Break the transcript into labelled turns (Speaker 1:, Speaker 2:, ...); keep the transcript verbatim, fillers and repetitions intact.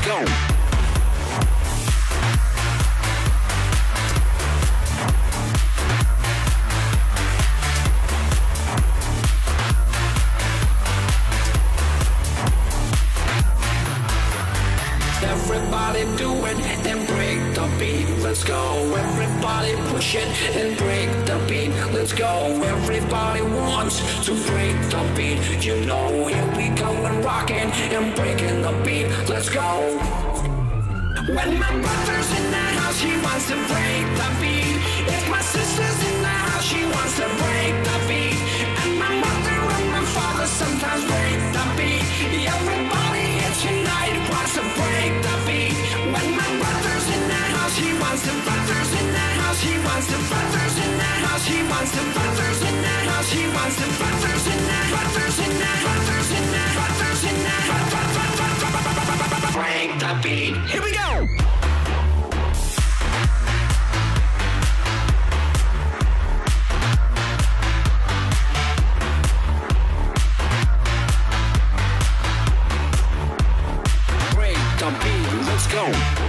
Speaker 1: go.
Speaker 2: Everybody do it and break the beat, let's go. Everybody push it and break the beat, let's go. Everybody wants to break the beat, you know, here we go and rockin' and breaking the beat, let's go. When my brother's in the house, he wants to break the beat. If my sister's in the house, she wants to break the beat. And my mother and my father sometimes break the beat. Everybody here tonight wants to break the beat. When my brother's in the house, he wants to brothers in the house, he wants to brothers in the house, he wants to brothers in the house, he wants to brothers in the brothers in the brothers in the brothers in the break the beat. Here we go. Break the beat, let's go.